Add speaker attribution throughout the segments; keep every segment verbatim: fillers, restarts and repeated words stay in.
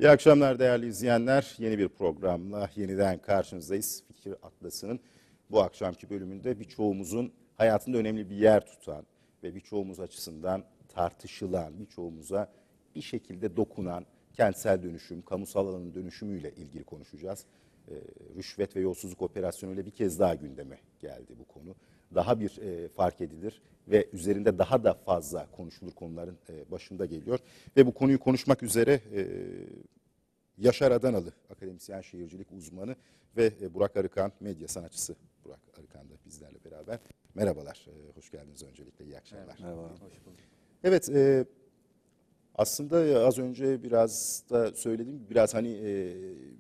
Speaker 1: İyi akşamlar değerli izleyenler. Yeni bir programla yeniden karşınızdayız. Fikir Atlası'nın bu akşamki bölümünde birçoğumuzun hayatında önemli bir yer tutan ve birçoğumuz açısından tartışılan, birçoğumuza bir şekilde dokunan kentsel dönüşüm, kamusal alanın dönüşümüyle ilgili konuşacağız. Ee, rüşvet ve yolsuzluk operasyonuyla bir kez daha gündeme geldi bu konu. Daha bir e, fark edilir ve üzerinde daha da fazla konuşulur konuların e, başında geliyor. Ve bu konuyu konuşmak üzere e, Yaşar Adanalı, akademisyen, şehircilik uzmanı ve e, Burak Arıkan, medya sanatçısı Burak Arıkan da bizlerle beraber. Merhabalar, e, hoş geldiniz öncelikle, iyi akşamlar.
Speaker 2: Merhaba, hoş bulduk.
Speaker 1: Evet, e, aslında az önce biraz da söylediğim gibi biraz hani e,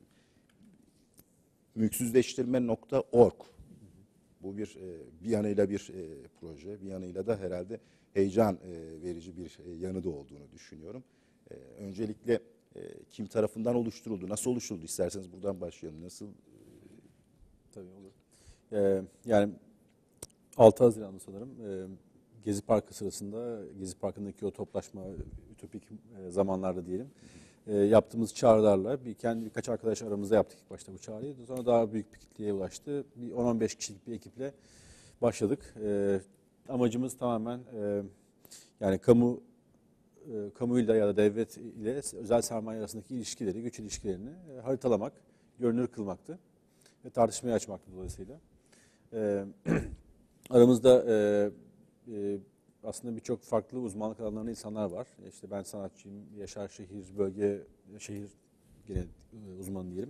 Speaker 1: mülksüzleştirme nokta org. Bu bir e, bir yanıyla bir e, proje, bir yanıyla da herhalde heyecan e, verici bir e, yanı da olduğunu düşünüyorum. E, öncelikle e, kim tarafından oluşturuldu, nasıl oluşturuldu isterseniz buradan başlayalım. Nasıl?
Speaker 2: Tabii olur. Ee, yani altı Haziran'da sanırım e, Gezi Parkı sırasında, Gezi Parkı'ndaki o toplaşma, ütopik e, zamanlarda diyelim, e, yaptığımız çağrılarla bir kendi birkaç arkadaş aramızda yaptık ilk başta bu çağrıyı. Sonra daha büyük bir kitleye ulaştı. Bir on on beş kişilik bir ekiple başladık. E, amacımız tamamen e, yani kamu e, kamuyla ya da devlet ile özel sermaye arasındaki ilişkileri, güç ilişkilerini e, haritalamak, görünür kılmaktı ve tartışmaya açmaktı dolayısıyla. E, aramızda e, e, aslında birçok farklı uzmanlık alanlarında insanlar var. İşte ben sanatçıyım, Yaşar şehir, bölge, şehir gene uzmanı diyelim.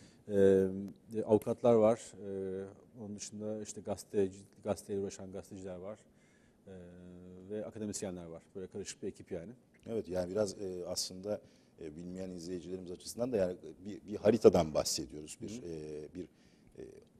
Speaker 2: E, avukatlar var. E, onun dışında işte gazeteci, gazeteyle uğraşan gazeteciler var. E, ve akademisyenler var. Böyle karışık bir ekip yani.
Speaker 1: Evet, yani biraz e, aslında e, bilmeyen izleyicilerimiz açısından da yani bir, bir haritadan bahsediyoruz. Bir e, bir e,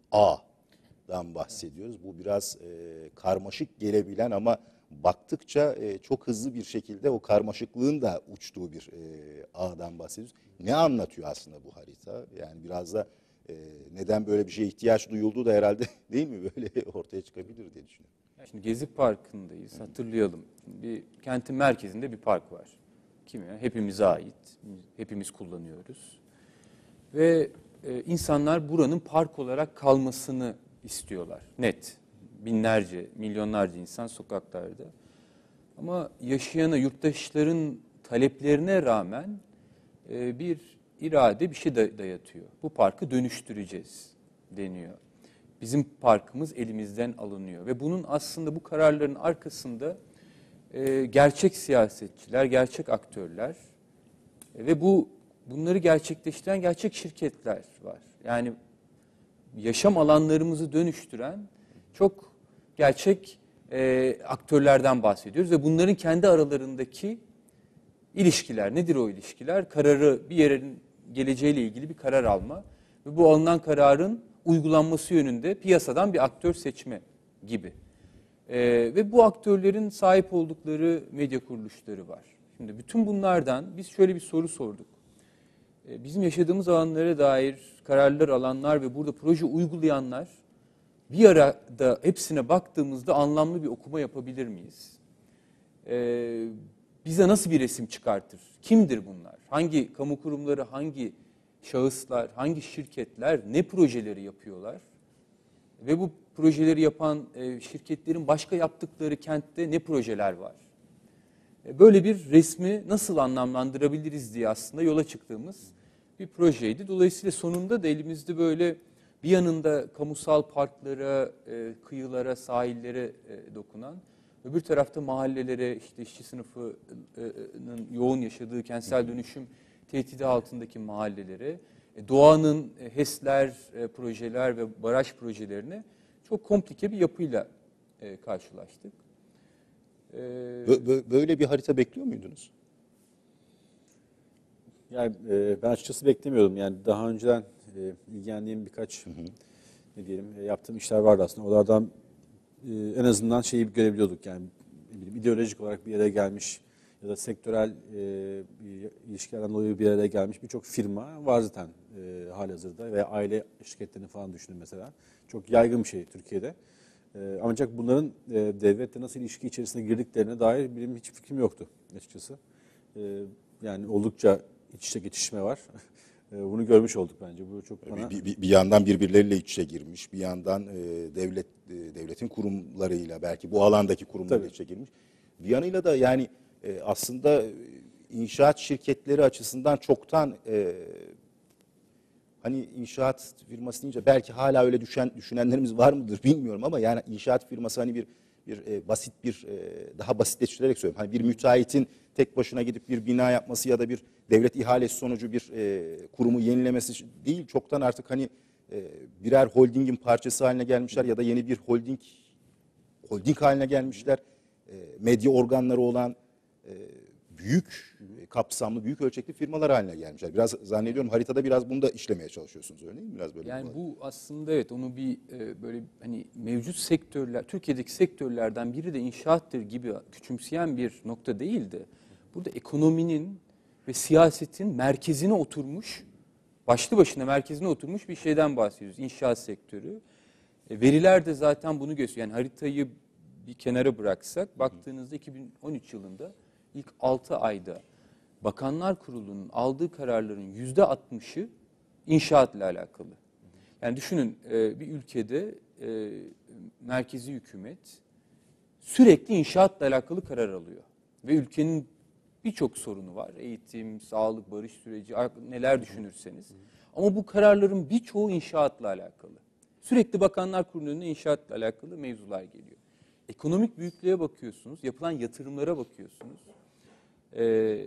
Speaker 1: ağdan bahsediyoruz. Bu biraz e, karmaşık gelebilen ama baktıkça e, çok hızlı bir şekilde o karmaşıklığın da uçtuğu bir e, ağdan bahsediyoruz. Ne anlatıyor aslında bu harita? Yani biraz da e, neden böyle bir şeye ihtiyaç duyulduğu da herhalde değil mi böyle ortaya çıkabilir diye düşünüyorum.
Speaker 3: Şimdi Gezi Parkı'ndayız, hatırlayalım. Bir kentin merkezinde bir park var. Kime? Hepimize ait, hepimiz kullanıyoruz. Ve e, insanlar buranın park olarak kalmasını istiyorlar, net. Binlerce, milyonlarca insan sokaklarda. Ama yaşayana, yurttaşların taleplerine rağmen e, bir irade bir şey dayatıyor. Bu parkı dönüştüreceğiz deniyor. Bizim parkımız elimizden alınıyor ve bunun aslında bu kararların arkasında e, gerçek siyasetçiler, gerçek aktörler e, ve bu bunları gerçekleştiren gerçek şirketler var. Yani yaşam alanlarımızı dönüştüren çok gerçek e, aktörlerden bahsediyoruz ve bunların kendi aralarındaki ilişkiler, nedir o ilişkiler? Kararı, bir yerin geleceğiyle ilgili bir karar alma ve bu alınan kararın uygulanması yönünde piyasadan bir aktör seçme gibi. Ee, ve bu aktörlerin sahip oldukları medya kuruluşları var. Şimdi bütün bunlardan biz şöyle bir soru sorduk. Ee, bizim yaşadığımız alanlara dair kararlar alanlar ve burada proje uygulayanlar bir arada hepsine baktığımızda anlamlı bir okuma yapabilir miyiz? Ee, bize nasıl bir resim çıkartır? Kimdir bunlar? Hangi kamu kurumları, hangi şahıslar, hangi şirketler ne projeleri yapıyorlar ve bu projeleri yapan e, şirketlerin başka yaptıkları kentte ne projeler var? E, böyle bir resmi nasıl anlamlandırabiliriz diye aslında yola çıktığımız bir projeydi. Dolayısıyla sonunda da elimizde böyle bir yanında kamusal parklara, e, kıyılara, sahillere e, dokunan, öbür tarafta mahallelere, işte işçi sınıfının yoğun yaşadığı kentsel dönüşüm tehdidi altındaki mahallelere, doğanın HES'ler, projeler ve baraj projelerine çok komplike bir yapıyla karşılaştık.
Speaker 1: Böyle bir harita bekliyor muydunuz?
Speaker 2: Yani ben açıkçası beklemiyordum. Yani daha önceden ilgilendiğim birkaç hı hı. ne diyelim yaptığım işler vardı aslında. Onlardan en azından şeyi görebiliyorduk. Yani ideolojik olarak bir yere gelmiş ya da sektörel e, ilişkilerden dolayı bir araya gelmiş birçok firma var zaten e, halihazırda ve aile şirketlerini falan düşünün mesela. Çok yaygın bir şey Türkiye'de. E, ancak bunların e, devletle nasıl ilişki içerisine girdiklerine dair benim hiç fikrim yoktu açıkçası. E, yani oldukça iç içe geçişme var. Bunu görmüş olduk bence. Bu çok bana...
Speaker 1: bir, bir, bir yandan birbirleriyle iç içe girmiş, bir yandan e, devlet e, devletin kurumlarıyla belki bu alandaki kurumlarla iç içe girmiş. Bir yanıyla da yani e, aslında inşaat şirketleri açısından çoktan e, hani inşaat firması deyince belki hala öyle düşen düşünenlerimiz var mıdır bilmiyorum ama yani inşaat firması hani bir bir e, basit bir e, daha basitleştirerek söylüyorum. Hani bir müteahhitin tek başına gidip bir bina yapması ya da bir devlet ihalesi sonucu bir e, kurumu yenilemesi değil. Çoktan artık hani e, birer holdingin parçası haline gelmişler ya da yeni bir holding holding haline gelmişler. E, medya organları olan e, büyük kapsamlı, büyük ölçekli firmalar haline gelmişler. Biraz zannediyorum haritada biraz bunu da işlemeye çalışıyorsunuz öyle değil mi? Biraz böyle.
Speaker 3: Yani bu aslında evet onu bir e, böyle hani mevcut sektörler, Türkiye'deki sektörlerden biri de inşaattır gibi küçümseyen bir nokta değildi. Burada ekonominin ve siyasetin merkezine oturmuş, başlı başına merkezine oturmuş bir şeyden bahsediyoruz. İnşaat sektörü. E, veriler de zaten bunu gösteriyor. Yani haritayı bir kenara bıraksak, baktığınızda iki bin on üç yılında ilk altı ayda Bakanlar Kurulu'nun aldığı kararların yüzde altmışı inşaatla alakalı. Yani düşünün e, bir ülkede e, merkezi hükümet sürekli inşaatla alakalı karar alıyor. Ve ülkenin birçok sorunu var. Eğitim, sağlık, barış süreci, neler düşünürseniz. Ama bu kararların birçoğu inşaatla alakalı. Sürekli Bakanlar Kurulu'nun önüne inşaatla alakalı mevzular geliyor. Ekonomik büyüklüğe bakıyorsunuz, yapılan yatırımlara bakıyorsunuz. Ee,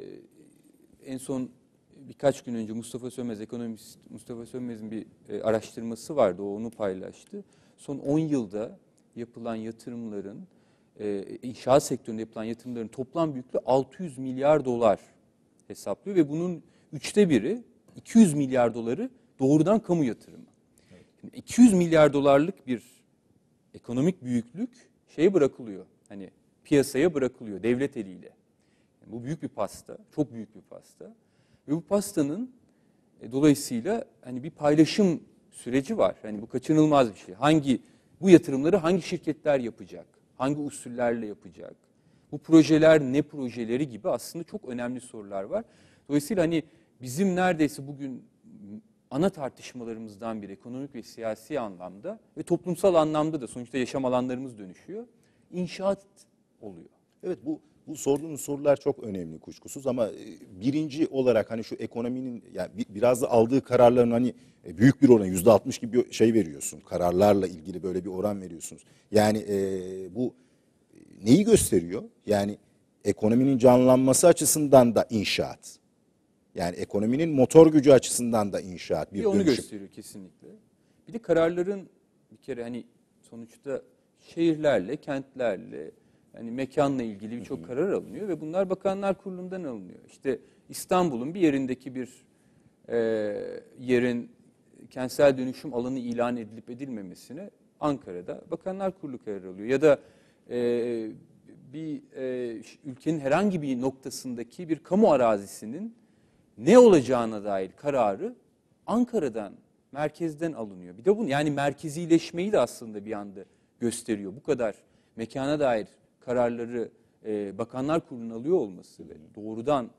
Speaker 3: en son birkaç gün önce Mustafa Sönmez, ekonomist Mustafa Sönmez'in bir e, araştırması vardı, o onu paylaştı. Son on yılda yapılan yatırımların, e, inşaat sektöründe yapılan yatırımların toplam büyüklüğü altı yüz milyar dolar hesaplıyor ve bunun üçte biri, iki yüz milyar doları doğrudan kamu yatırımı. Evet. Şimdi iki yüz milyar dolarlık bir ekonomik büyüklük şeye bırakılıyor, hani piyasaya bırakılıyor devlet eliyle. Yani bu büyük bir pasta, çok büyük bir pasta. Ve bu pastanın e, dolayısıyla hani bir paylaşım süreci var. Hani bu kaçınılmaz bir şey. Hangi bu yatırımları hangi şirketler yapacak? Hangi usullerle yapacak? Bu projeler ne projeleri gibi aslında çok önemli sorular var. Dolayısıyla hani bizim neredeyse bugün ana tartışmalarımızdan biri ekonomik ve siyasi anlamda ve toplumsal anlamda da sonuçta yaşam alanlarımız dönüşüyor. İnşaat oluyor.
Speaker 1: Evet bu bu sorduğunuz sorular çok önemli kuşkusuz ama birinci olarak hani şu ekonominin yani biraz da aldığı kararların hani büyük bir oran yüzde altmış gibi bir şey veriyorsun. Kararlarla ilgili böyle bir oran veriyorsunuz. Yani e, bu neyi gösteriyor? Yani ekonominin canlanması açısından da inşaat. Yani ekonominin motor gücü açısından da inşaat. Bir,
Speaker 3: bir onu
Speaker 1: dönüşüm.
Speaker 3: gösteriyor kesinlikle. Bir de kararların bir kere hani sonuçta şehirlerle, kentlerle, hani mekanla ilgili birçok karar alınıyor ve bunlar Bakanlar Kurulu'ndan alınıyor. İşte İstanbul'un bir yerindeki bir e, yerin kentsel dönüşüm alanı ilan edilip edilmemesine Ankara'da Bakanlar Kurulu karar alıyor. Ya da e, bir e, ülkenin herhangi bir noktasındaki bir kamu arazisinin ne olacağına dair kararı Ankara'dan, merkezden alınıyor. Bir de bunu yani merkezileşmeyi de aslında bir anda gösteriyor. Bu kadar mekana dair kararları e, Bakanlar Kurulu'nun alıyor olması ve doğrudan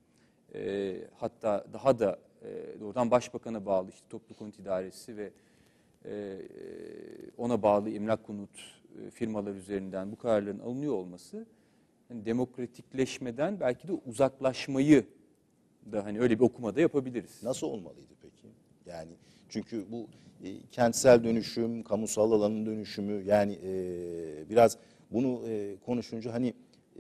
Speaker 3: e, hatta daha da e, doğrudan Başbakan'a bağlı işte Toplu Konut İdaresi ve e, ona bağlı emlak konut e, firmalar üzerinden bu kararların alınıyor olması yani demokratikleşmeden belki de uzaklaşmayı da hani öyle bir okumada yapabiliriz.
Speaker 1: Nasıl olmalıydı peki? Yani çünkü bu e, kentsel dönüşüm, kamusal alanın dönüşümü yani e, biraz bunu e, konuşunca hani e,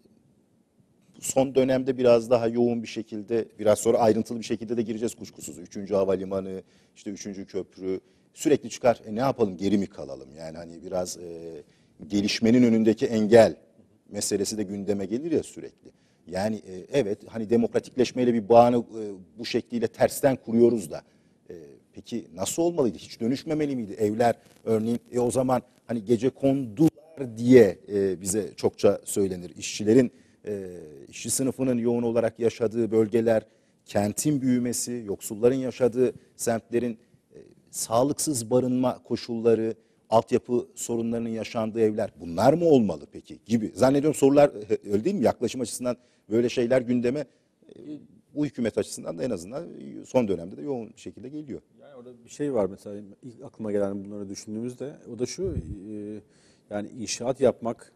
Speaker 1: son dönemde biraz daha yoğun bir şekilde biraz sonra ayrıntılı bir şekilde de gireceğiz kuşkusuz. Üçüncü havalimanı, işte üçüncü köprü sürekli çıkar. E, ne yapalım geri mi kalalım? Yani hani biraz e, gelişmenin önündeki engel meselesi de gündeme gelir ya sürekli. Yani e, evet hani demokratikleşmeyle bir bağını e, bu şekliyle tersten kuruyoruz da e, peki nasıl olmalıydı? Hiç dönüşmemeli miydi? Evler örneğin e, o zaman hani gece kondular diye e, bize çokça söylenir. İşçilerin, e, işçi sınıfının yoğun olarak yaşadığı bölgeler, kentin büyümesi, yoksulların yaşadığı semtlerin e, sağlıksız barınma koşulları, altyapı sorunlarının yaşandığı evler bunlar mı olmalı peki gibi. Zannediyorum sorular öyle değil mi? Yaklaşım açısından böyle şeyler gündeme bu hükümet açısından da en azından son dönemde de yoğun şekilde geliyor.
Speaker 2: Yani orada bir şey var mesela ilk aklıma gelen bunları düşündüğümüzde o da şu e, yani inşaat yapmak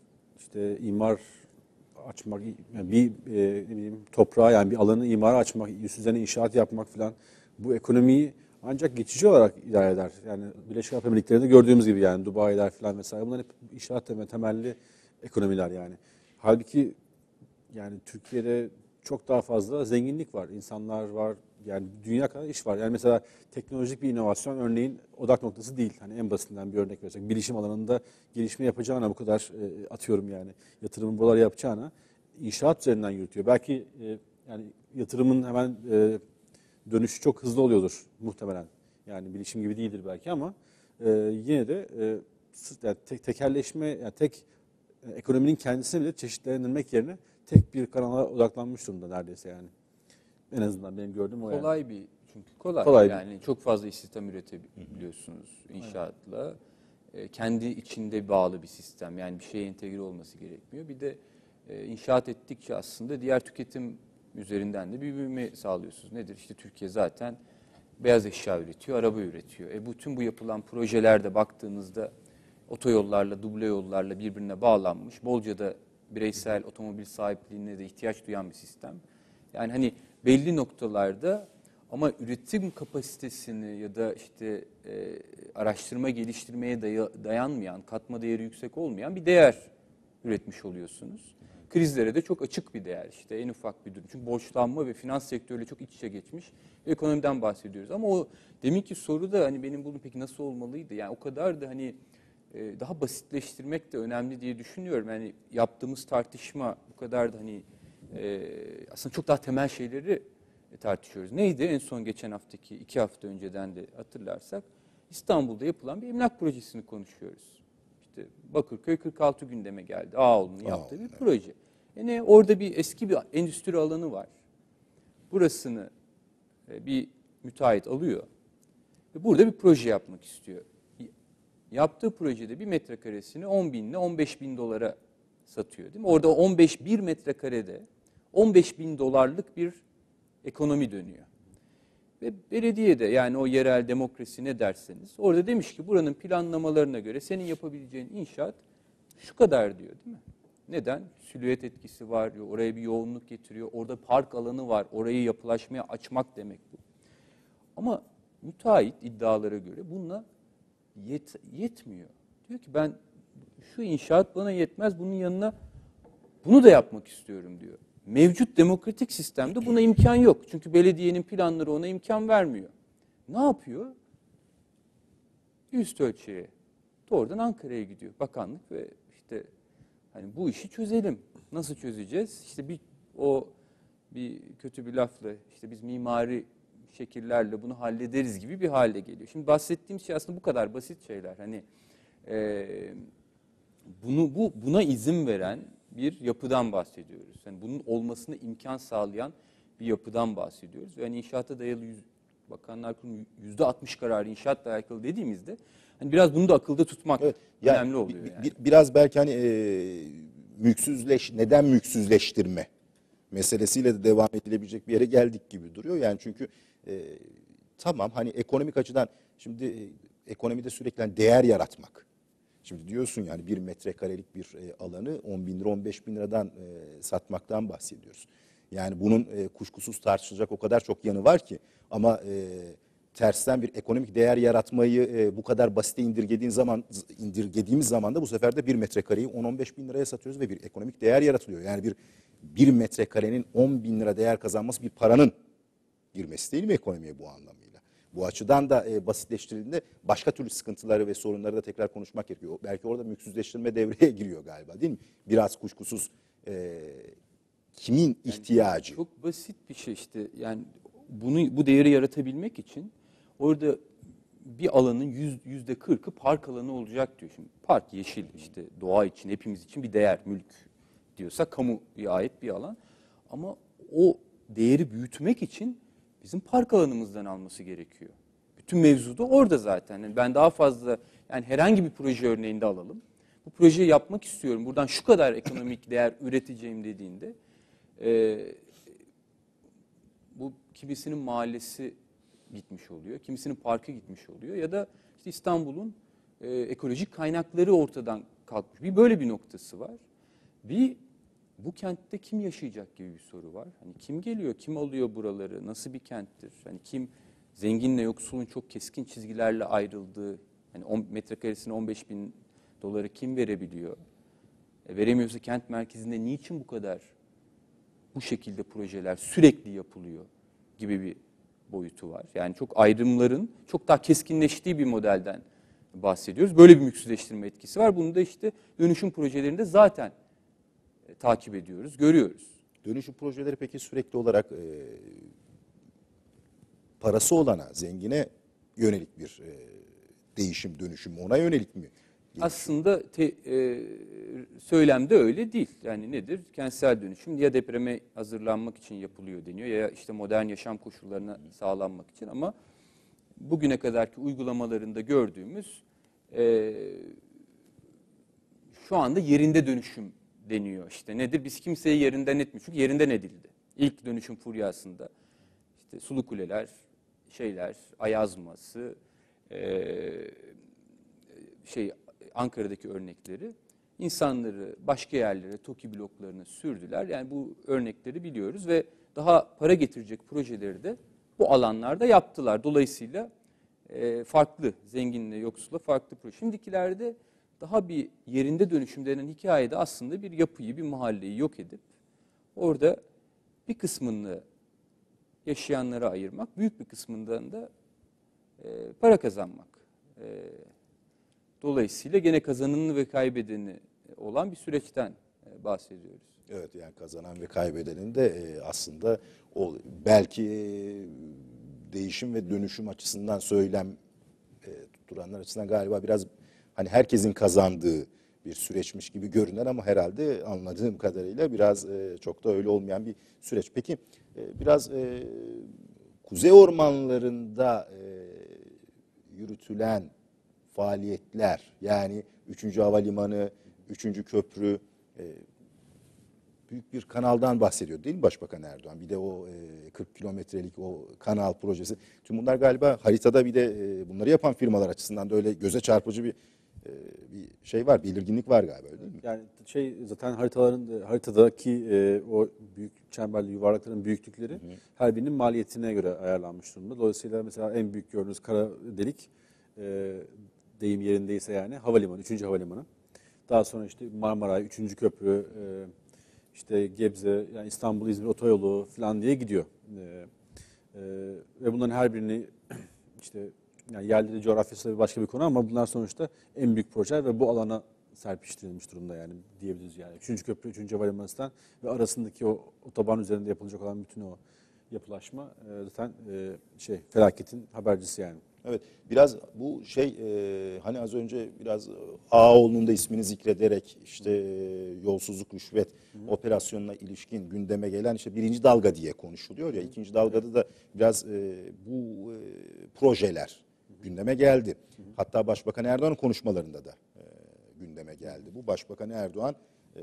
Speaker 2: işte imar açmak yani bir e, ne bileyim toprağa yani bir alanı imara açmak üst üzerine inşaat yapmak falan bu ekonomiyi ancak geçici olarak idare eder. Yani Birleşik Arap Emirlikleri'nde gördüğümüz gibi yani Dubai'ler falan vesaire bunlar hep inşaat temelli ekonomiler yani. Halbuki yani Türkiye'de çok daha fazla zenginlik var. İnsanlar var. Yani dünya kadar iş var. Yani mesela teknolojik bir inovasyon örneğin odak noktası değil. Hani en basitinden bir örnek versek. Bilişim alanında gelişme yapacağına bu kadar e, atıyorum yani yatırımın buralar yapacağına inşaat üzerinden yürütüyor. Belki e, yani yatırımın hemen e, dönüşü çok hızlı oluyordur muhtemelen. Yani bilişim gibi değildir belki ama e, yine de e, yani tek, tekelleşme yani tek e, ekonominin kendisini bile çeşitlendirmek yerine tek bir kanala odaklanmış durumda neredeyse yani. En azından benim gördüğüm o yani.
Speaker 3: Kolay bir çünkü kolay,
Speaker 2: Kolay bir-
Speaker 3: yani çok fazla istihdam üretebiliyorsunuz inşaatla. E, kendi içinde bağlı bir sistem, yani bir şeye entegre olması gerekmiyor. Bir de e, inşaat ettikçe aslında diğer tüketim üzerinden de bir büyüme sağlıyorsunuz. Nedir? İşte Türkiye zaten beyaz eşya üretiyor, araba üretiyor. E bütün bu yapılan projelerde baktığınızda otoyollarla, duble yollarla birbirine bağlanmış, bolca da bireysel otomobil sahipliğine de ihtiyaç duyan bir sistem. Yani hani belli noktalarda ama üretim kapasitesini ya da işte e, araştırma geliştirmeye daya, dayanmayan, katma değeri yüksek olmayan bir değer üretmiş oluyorsunuz. Krizlere de çok açık bir değer işte en ufak bir durum. Çünkü borçlanma ve finans sektörüyle çok iç içe geçmiş bir ekonomiden bahsediyoruz. Ama o deminki soru da hani benim bunun peki nasıl olmalıydı? Yani o kadar da hani e, daha basitleştirmek de önemli diye düşünüyorum. Yani yaptığımız tartışma bu kadar da hani e, aslında çok daha temel şeyleri tartışıyoruz. Neydi? En son geçen haftaki iki hafta önceden de hatırlarsak İstanbul'da yapılan bir emlak projesini konuşuyoruz. İşte Bakırköy kırk altı gündeme geldi. Ağaoğlu'nun yaptığı bir proje. Yani orada bir eski bir endüstri alanı var. Burasını bir müteahhit alıyor ve burada bir proje yapmak istiyor. Yaptığı projede bir metrekaresini on bin ile on beş bin dolara satıyor, değil mi? Orada on beş bir metrekarede on beş bin dolarlık bir ekonomi dönüyor. Ve belediye de yani o yerel demokrasi ne derseniz orada demiş ki buranın planlamalarına göre senin yapabileceğin inşaat şu kadar diyor, değil mi? Neden? Silüet etkisi var diyor. Oraya bir yoğunluk getiriyor. Orada park alanı var. Orayı yapılaşmaya açmak demek bu. Ama müteahhit iddialara göre bununla yet, yetmiyor. Diyor ki ben şu inşaat bana yetmez. Bunun yanına bunu da yapmak istiyorum diyor. Mevcut demokratik sistemde buna imkan yok. Çünkü belediyenin planları ona imkan vermiyor. Ne yapıyor? Üst ölçeğe. Doğrudan Ankara'ya gidiyor bakanlık ve işte hani bu işi çözelim. Nasıl çözeceğiz? İşte bir o bir kötü bir lafla işte biz mimari şekillerle bunu hallederiz gibi bir hale geliyor. Şimdi bahsettiğim şey aslında bu kadar basit şeyler. Hani e, bunu bu buna izin veren bir yapıdan bahsediyoruz. Yani bunun olmasına imkan sağlayan bir yapıdan bahsediyoruz. Yani inşaata dayalı yüz, Bakanlar Kurulu yüzde altmış kararı inşaatla alakalı dediğimizde hani biraz bunu da akılda tutmak evet, yani önemli oluyor.
Speaker 1: Bir,
Speaker 3: yani.
Speaker 1: bir, biraz belki hani e, mülksüzleş, neden mülksüzleştirme meselesiyle de devam edilebilecek bir yere geldik gibi duruyor. Yani çünkü e, tamam hani ekonomik açıdan şimdi e, ekonomide sürekli hani değer yaratmak. Şimdi diyorsun yani bir metrekarelik bir e, alanı on bin lira on beş bin liradan e, satmaktan bahsediyoruz. Yani bunun e, kuşkusuz tartışılacak o kadar çok yanı var ki ama e, tersten bir ekonomik değer yaratmayı e, bu kadar basite indirgediğin zaman indirgediğimiz zaman da bu sefer de bir metrekareyi on on beş bin liraya satıyoruz ve bir ekonomik değer yaratılıyor. Yani bir bir metrekarenin on bin lira değer kazanması bir paranın girmesi değil mi ekonomiye bu anlamıyla? Bu açıdan da e, basitleştirildiğinde başka türlü sıkıntıları ve sorunları da tekrar konuşmak gerekiyor. Belki orada mülksüzleştirme devreye giriyor galiba değil mi? Biraz kuşkusuz e, kimin ihtiyacı?
Speaker 3: Yani çok basit bir şey işte yani bunu bu değeri yaratabilmek için orada bir alanın yüz, yüzde kırkı park alanı olacak diyor. Şimdi park yeşil işte doğa için hepimiz için bir değer mülk diyorsa kamuya ait bir alan. Ama o değeri büyütmek için bizim park alanımızdan alması gerekiyor. Bütün mevzu da orada zaten. Yani ben daha fazla yani herhangi bir proje örneğinde alalım. Bu projeyi yapmak istiyorum. Buradan şu kadar ekonomik değer üreteceğim dediğinde e, bu kimisinin mahallesi gitmiş oluyor, kimisinin parkı gitmiş oluyor ya da işte İstanbul'un e, ekolojik kaynakları ortadan kalkmış. Bir böyle bir noktası var. Bir bu kentte kim yaşayacak gibi bir soru var. Hani kim geliyor, kim alıyor buraları, nasıl bir kenttir? Hani kim zenginle yoksulun çok keskin çizgilerle ayrıldığı, hani on metrekaresine on beş bin doları kim verebiliyor? E, veremiyorsa kent merkezinde niçin bu kadar bu şekilde projeler sürekli yapılıyor gibi bir boyutu var. Yani çok ayrımların çok daha keskinleştiği bir modelden bahsediyoruz. Böyle bir mülksüzleştirme etkisi var. Bunu da işte dönüşüm projelerinde zaten e, takip ediyoruz, görüyoruz.
Speaker 1: Dönüşüm projeleri peki sürekli olarak e, parası olana, zengine yönelik bir e, değişim, dönüşüm, ona yönelik mi?
Speaker 3: Aslında te, e, söylemde öyle değil. Yani nedir? Kentsel dönüşüm ya depreme hazırlanmak için yapılıyor deniyor ya işte modern yaşam koşullarına sağlanmak için, ama bugüne kadarki uygulamalarında gördüğümüz e, şu anda yerinde dönüşüm deniyor. İşte nedir? Biz kimseyi yerinden etmiyoruz. Çünkü yerinden edildi. İlk dönüşüm furyasında işte sulu kuleler, şeyler, Ayazması, e, şey Ankara'daki örnekleri insanları başka yerlere, TOKİ bloklarına sürdüler. Yani bu örnekleri biliyoruz ve daha para getirecek projeleri de bu alanlarda yaptılar. Dolayısıyla e, farklı, zenginle yoksula farklı proje. Şimdikilerde daha bir yerinde dönüşüm denen hikayede aslında bir yapıyı, bir mahalleyi yok edip orada bir kısmını yaşayanlara ayırmak, büyük bir kısmından da e, para kazanmak. E, dolayısıyla gene kazananı ve kaybedeni olan bir süreçten e, bahsediyoruz.
Speaker 1: Evet, yani kazanan ve kaybedenin de e, aslında o belki e, değişim ve dönüşüm açısından söylem e, tutturanlar açısından galiba biraz hani herkesin kazandığı bir süreçmiş gibi görünen ama herhalde anladığım kadarıyla biraz e, çok da öyle olmayan bir süreç. Peki e, biraz e, kuzey ormanlarında e, yürütülen faaliyetler, yani üçüncü Havalimanı, üçüncü Köprü, e, büyük bir kanaldan bahsediyor değil mi Başbakan Erdoğan? Bir de o e, kırk kilometrelik o kanal projesi. Tüm bunlar galiba haritada, bir de e, bunları yapan firmalar açısından da öyle göze çarpıcı bir e, bir şey var, belirginlik var galiba, öyle değil mi?
Speaker 2: Yani şey zaten haritaların haritadaki e, o büyük çemberli yuvarlakların büyüklükleri hı hı. her birinin maliyetine göre ayarlanmış durumda. Dolayısıyla mesela en büyük gördüğünüz kara delik e, deyim yerindeyse yani havalimanı, üçüncü havalimanı. Daha sonra işte Marmaray, üçüncü köprü, e, işte Gebze, yani İstanbul, İzmir otoyolu falan diye gidiyor. E, e, ve bunların her birini işte yani yerleri, coğrafyası da başka bir konu ama bunlar sonuçta en büyük projeler ve bu alana serpiştirilmiş durumda yani diyebiliriz yani. Üçüncü köprü, üçüncü havalimanından ve arasındaki o otoban üzerinde yapılacak olan bütün o yapılaşma e, zaten e, şey felaketin habercisi yani.
Speaker 1: Evet, biraz bu şey e, hani az önce biraz Ağaoğlu'nun da ismini zikrederek işte e, yolsuzluk, rüşvet Hı. operasyonuna ilişkin gündeme gelen işte birinci dalga diye konuşuluyor ya. İkinci dalgada da biraz e, bu e, projeler Hı. gündeme geldi. Hı. Hatta Başbakan Erdoğan'ın konuşmalarında da e, gündeme geldi. Bu Başbakan Erdoğan e,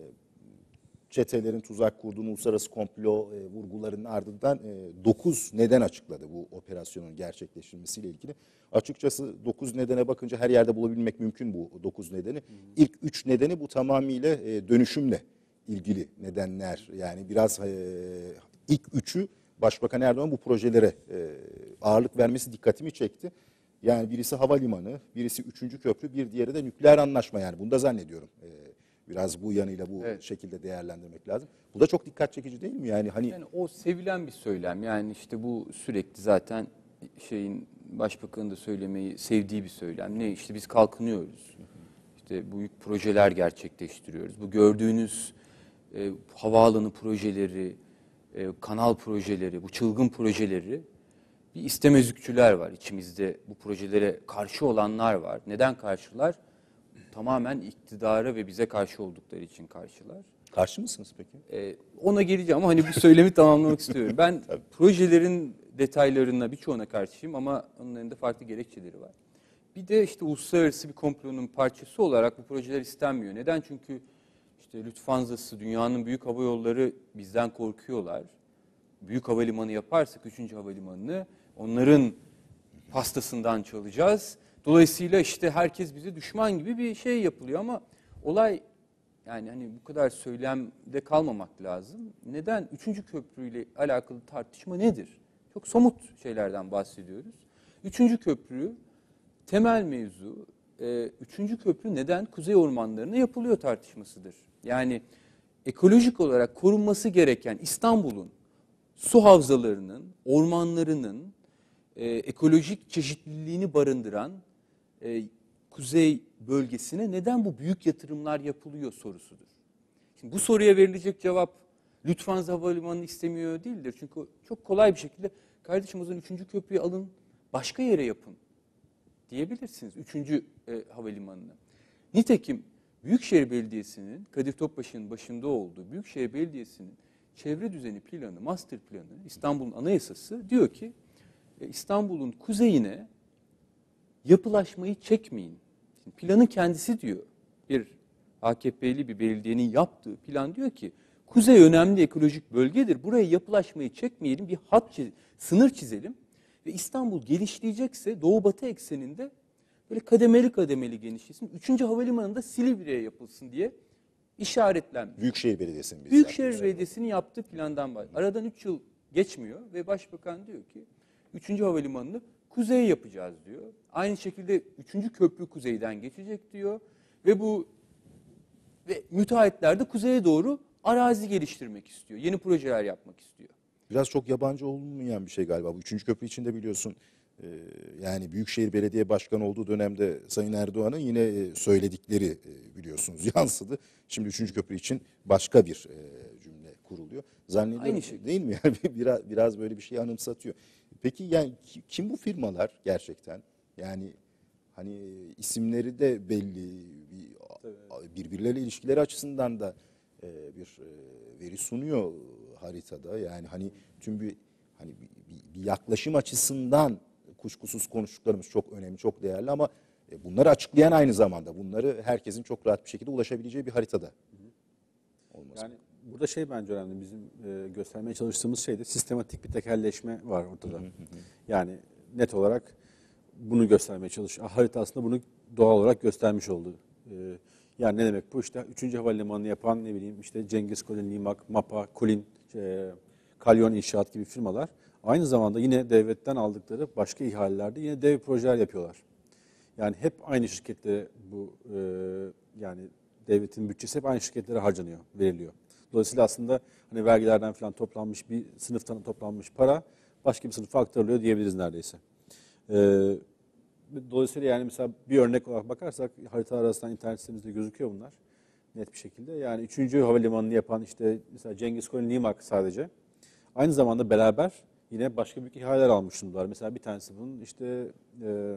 Speaker 1: çetelerin tuzak kurduğunu, uluslararası komplo e, vurgularının ardından dokuz e, neden açıkladı bu operasyonun gerçekleştirilmesiyle ilgili. Açıkçası dokuz nedene bakınca her yerde bulabilmek mümkün bu dokuz nedeni. Hmm. İlk üç nedeni bu tamamıyla e, dönüşümle ilgili nedenler. Yani biraz e, ilk üçü Başbakan Erdoğan bu projelere e, ağırlık vermesi dikkatimi çekti. Yani birisi havalimanı, birisi üçüncü köprü, bir diğeri de nükleer anlaşma, yani bunu da zannediyorum. E, Biraz bu yanıyla bu evet. şekilde değerlendirmek lazım. Bu da çok dikkat çekici değil mi? Yani hani
Speaker 3: yani o sevilen bir söylem. Yani işte bu sürekli zaten şeyin başbakanın da söylemeyi sevdiği bir söylem. Ne işte biz kalkınıyoruz. İşte büyük projeler gerçekleştiriyoruz. Bu gördüğünüz e, havaalanı projeleri, e, kanal projeleri, bu çılgın projeleri, bir istemezlikçiler var içimizde. Bu projelere karşı olanlar var. Neden karşılar? Tamamen iktidara ve bize karşı oldukları için karşılar.
Speaker 1: Karşı mısınız peki?
Speaker 3: Ee, ona geleceğim ama hani bu söylemi tamamlamak istiyorum. Ben projelerin detaylarına birçoğuna karşıyım ama onların da farklı gerekçeleri var. Bir de işte uluslararası bir komplonun parçası olarak bu projeler istenmiyor. Neden? Çünkü işte Lufthansa'sı, dünyanın büyük hava yolları bizden korkuyorlar. büyük havalimanı yaparsak üçüncü havalimanını onların pastasından çalacağız. Dolayısıyla işte herkes bize düşman gibi bir şey yapılıyor ama olay yani hani bu kadar söylemde kalmamak lazım. Neden? Üçüncü köprüyle alakalı tartışma nedir? Çok somut şeylerden bahsediyoruz. Üçüncü köprü temel mevzu. E, üçüncü köprü neden kuzey ormanlarına yapılıyor tartışmasıdır. Yani ekolojik olarak korunması gereken İstanbul'un su havzalarının, ormanlarının e, ekolojik çeşitliliğini barındıran e, kuzey bölgesine neden bu büyük yatırımlar yapılıyor sorusudur. Şimdi bu soruya verilecek cevap Lufthansa Havalimanı'nı istemiyor değildir. Çünkü çok kolay bir şekilde kardeşim o zaman üçüncü köprüyü alın başka yere yapın diyebilirsiniz üçüncü e, havalimanını. Nitekim Büyükşehir Belediyesi'nin, Kadir Topbaş'ın başında olduğu Büyükşehir Belediyesi'nin çevre düzeni planı, master planı, İstanbul'un anayasası diyor ki İstanbul'un kuzeyine yapılaşmayı çekmeyin. Şimdi planın kendisi diyor, bir A K P'li bir belediyenin yaptığı plan diyor ki kuzey önemli ekolojik bölgedir. Buraya yapılaşmayı çekmeyelim, bir hat, çiz, sınır çizelim ve İstanbul gelişleyecekse doğu batı ekseninde böyle kademeli kademeli genişlesin. Üçüncü havalimanında Silivri'ye yapılsın diye işaretlenmiş.
Speaker 1: Büyükşehir Belediyesi'nin bizzat.
Speaker 3: Büyükşehir Belediyesi'nin yaptığı plandan bahsediyor. Aradan üç yıl geçmiyor ve Başbakan diyor ki üçüncü havalimanını kuzeye yapacağız diyor. Aynı şekilde üçüncü köprü kuzeyden geçecek diyor ve bu ve müteahhitler de kuzeye doğru arazi geliştirmek istiyor. Yeni projeler yapmak istiyor.
Speaker 1: Biraz çok yabancı olmayan bir şey galiba. Bu üçüncü köprü için de biliyorsun e, yani Büyükşehir Belediye Başkanı olduğu dönemde Sayın Erdoğan'ın yine e, söyledikleri e, biliyorsunuz yansıdı. Şimdi üçüncü köprü için başka bir e, cümle kuruluyor. Zannediyorum
Speaker 3: Aynı şey.
Speaker 1: değil mi? Yani biraz, biraz böyle bir şey anımsatıyor. Peki yani kim bu firmalar gerçekten? Yani hani isimleri de belli, birbirleriyle ilişkileri açısından da e, bir e, veri sunuyor haritada. Yani hani tüm bir hani bir, bir yaklaşım açısından kuşkusuz konuştuklarımız çok önemli, çok değerli ama e, bunları açıklayan aynı zamanda bunları herkesin çok rahat bir şekilde ulaşabileceği bir haritada olması.
Speaker 2: Yani burada şey bence önemli. Bizim e, göstermeye çalıştığımız şeyde sistematik bir tekelleşme var ortada. Yani net olarak bunu göstermeye çalışıyor. Harita aslında bunu doğal olarak göstermiş oldu. E, yani ne demek bu? İşte üçüncü havalimanını yapan ne bileyim işte Cengiz Kolin, Limak, Mapa, Kulin, e, Kalyon İnşaat gibi firmalar aynı zamanda yine devletten aldıkları başka ihalelerde yine dev projeler yapıyorlar. Yani hep aynı şirketlere bu e, yani devletin bütçesi hep aynı şirketlere harcanıyor, veriliyor. Dolayısıyla aslında hani vergilerden falan toplanmış bir sınıftan toplanmış para başka bir sınıfa aktarılıyor diyebiliriz neredeyse. E, dolayısıyla yani mesela bir örnek olarak bakarsak haritalar arasından internet sitemizde gözüküyor bunlar net bir şekilde. Yani üçüncü havalimanını yapan işte mesela Cengiz Kolin Limak sadece aynı zamanda beraber yine başka büyük ihaleler almış durumdalar. Mesela bir tanesi bunun işte e,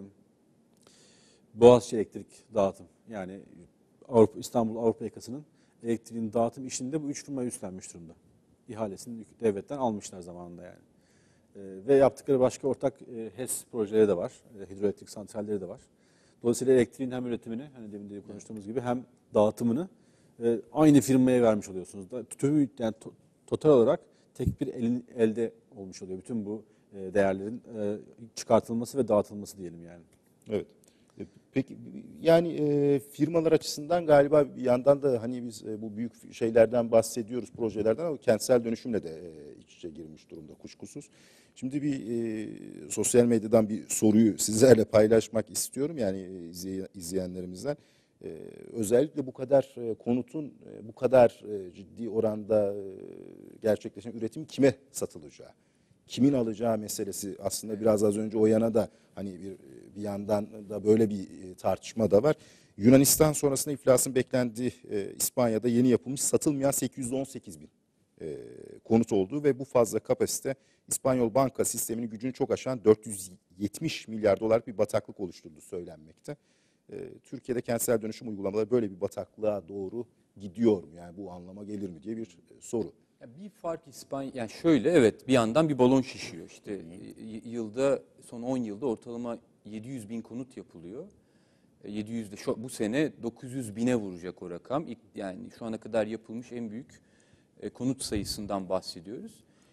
Speaker 2: Boğaziçi Elektrik Dağıtım yani Avrupa, İstanbul Avrupa Yakası'nın elektriğin dağıtım işinde bu üç firma üstlenmiş durumda. İhalesini devletten almışlar zamanında yani. E, ve yaptıkları başka ortak e, H E S projeleri de var. E, hidroelektrik santralleri de var. Dolayısıyla elektriğin hem üretimini hani demin de konuştuğumuz gibi hem dağıtımını e, aynı firmaya vermiş oluyorsunuz. Da, tüm, yani to, total olarak tek bir elin, elde olmuş oluyor. Bütün bu e, değerlerin e, çıkartılması ve dağıtılması diyelim yani.
Speaker 1: Evet. Peki yani e, firmalar açısından galiba bir yandan da hani biz e, bu büyük şeylerden bahsediyoruz, projelerden ama kentsel dönüşümle de e, iç içe girmiş durumda kuşkusuz. Şimdi bir e, sosyal medyadan bir soruyu sizlerle paylaşmak istiyorum yani e, izley- izleyenlerimizden. E, özellikle bu kadar e, konutun e, bu kadar e, ciddi oranda e, gerçekleşen üretim kime satılacağı? Kimin alacağı meselesi aslında biraz az önce o yana da hani bir bir yandan da böyle bir tartışma da var. Yunanistan sonrasında iflasın beklendiği e, İspanya'da yeni yapılmış satılmayan sekiz yüz on sekiz bin e, konut olduğu ve bu fazla kapasite İspanyol banka sisteminin gücünü çok aşan dört yüz yetmiş milyar dolar bir bataklık oluşturduğu söylenmekte. E, Türkiye'de kentsel dönüşüm uygulamaları böyle bir bataklığa doğru gidiyor mu? Yani bu anlama gelir mi diye bir e, soru.
Speaker 3: Ya bir fark İspanya, yani şöyle evet bir yandan bir balon şişiyor. İşte y- yılda son on yılda ortalama yedi yüz bin konut yapılıyor. yedi yüzde şu, bu sene dokuz yüz bine vuracak o rakam. İlk, yani şu ana kadar yapılmış en büyük e, konut sayısından bahsediyoruz.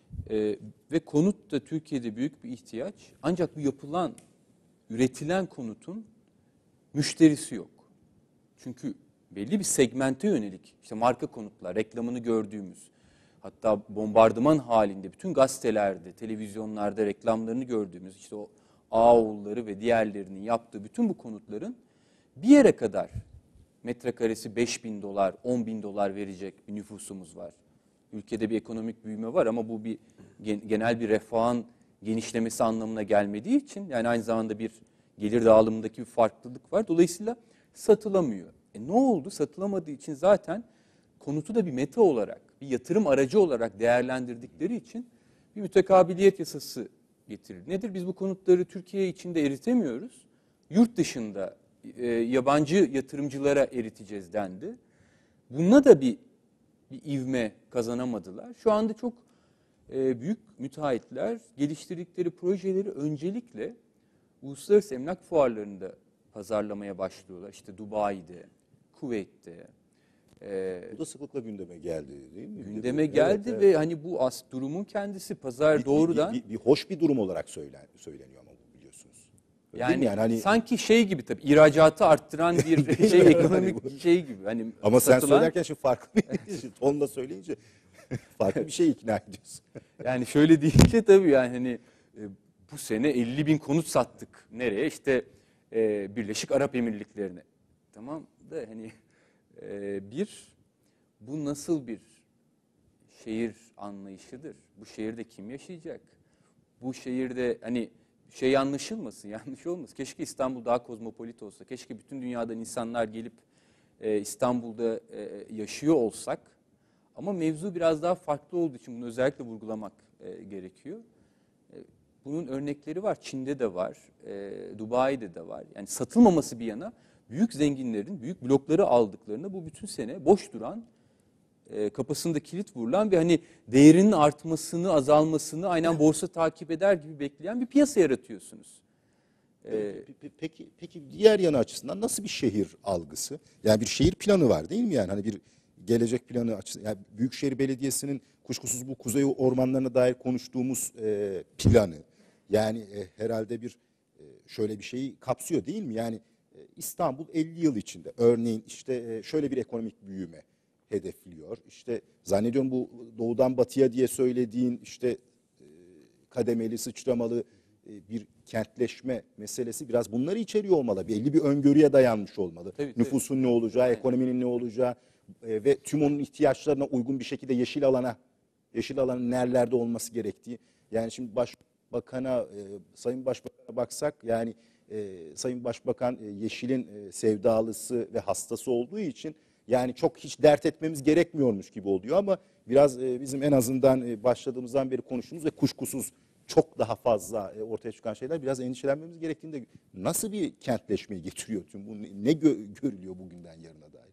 Speaker 3: Ee, ve konut da Türkiye'de büyük bir ihtiyaç. Ancak bu yapılan, üretilen konutun müşterisi yok. Çünkü belli bir segmente yönelik, işte marka konutlar, reklamını gördüğümüz, hatta bombardıman halinde bütün gazetelerde, televizyonlarda reklamlarını gördüğümüz, işte o Ağoğulları ve diğerlerinin yaptığı bütün bu konutların bir yere kadar metrekaresi beş bin dolar, on bin dolar verecek bir nüfusumuz var. Ülkede bir ekonomik büyüme var ama bu bir genel bir refahın genişlemesi anlamına gelmediği için, yani aynı zamanda bir gelir dağılımındaki bir farklılık var. Dolayısıyla satılamıyor. E ne oldu? Satılamadığı için zaten konutu da bir meta olarak, bir yatırım aracı olarak değerlendirdikleri için bir mütekabiliyet yasası getirildi. Nedir? Biz bu konutları Türkiye içinde eritemiyoruz. Yurt dışında e, yabancı yatırımcılara eriteceğiz dendi. Bununla da bir, bir ivme kazanamadılar. Şu anda çok e, büyük müteahhitler geliştirdikleri projeleri öncelikle uluslararası emlak fuarlarında pazarlamaya başlıyorlar. İşte Dubai'de, Kuveyt'te. E,
Speaker 1: Bu da sıklıkla gündeme geldi değil mi?
Speaker 3: Gündeme geldi evet, ve evet. Hani bu as durumun kendisi pazar
Speaker 1: bir,
Speaker 3: doğrudan.
Speaker 1: Bir, bir, bir hoş bir durum olarak söylen, söyleniyor ama bu biliyorsunuz.
Speaker 3: Yani,
Speaker 1: yani hani
Speaker 3: sanki şey gibi tabii ihracatı arttıran bir şey ekonomik şey gibi. Hani
Speaker 1: ama
Speaker 3: satılan,
Speaker 1: sen söylerken şimdi farklı bir tonla söyleyince farklı bir şey ikna ediyorsun.
Speaker 3: Yani şöyle deyince tabii yani hani e, bu sene elli bin konut sattık. Nereye? İşte e, Birleşik Arap Emirlikleri'ne. Tamam da hani e, bir bu nasıl bir şehir anlayışıdır? Bu şehirde kim yaşayacak? Bu şehirde hani şey anlaşılmasın, yanlış olmasın. Keşke İstanbul daha kozmopolit olsa. Keşke bütün dünyadan insanlar gelip e, İstanbul'da e, yaşıyor olsak. Ama mevzu biraz daha farklı olduğu için bunu özellikle vurgulamak e, gerekiyor. E, bunun örnekleri var. Çin'de de var, e, Dubai'de de var. Yani satılmaması bir yana büyük zenginlerin büyük blokları aldıklarında bu bütün sene boş duran, e, kapısında kilit vurulan ve hani değerinin artmasını, azalmasını aynen borsa takip eder gibi bekleyen bir piyasa yaratıyorsunuz.
Speaker 1: Ee, peki, peki diğer yanı açısından nasıl bir şehir algısı? Yani bir şehir planı var değil mi yani? Hani bir gelecek planı açısından. Yani Büyükşehir Belediyesi'nin kuşkusuz bu kuzey ormanlarına dair konuştuğumuz e, planı. Yani e, herhalde bir e, şöyle bir şeyi kapsıyor değil mi? Yani e, İstanbul elli yıl içinde örneğin işte e, şöyle bir ekonomik büyüme hedefliyor. İşte zannediyorum bu doğudan batıya diye söylediğin işte e, kademeli, sıçramalı e, bir kentleşme meselesi biraz bunları içeriyor olmalı. Belli bir öngörüye dayanmış olmalı.
Speaker 3: Tabii,
Speaker 1: Nüfusun
Speaker 3: tabii.
Speaker 1: ne olacağı,
Speaker 3: Aynen.
Speaker 1: ekonominin ne olacağı e, ve tüm onun ihtiyaçlarına uygun bir şekilde yeşil alana, yeşil alanın nerelerde olması gerektiği. Yani şimdi Başbakan'a, e, Sayın Başbakan'a baksak yani e, Sayın Başbakan e, yeşilin e, sevdalısı ve hastası olduğu için yani çok hiç dert etmemiz gerekmiyormuş gibi oluyor ama biraz e, bizim en azından e, başladığımızdan beri konuştuğumuz ve kuşkusuz çok daha fazla e, ortaya çıkan şeyler biraz endişelenmemiz gerektiğinde nasıl bir kentleşmeyi getiriyor tüm bu ne, ne gö- görülüyor bugünden yarına dair?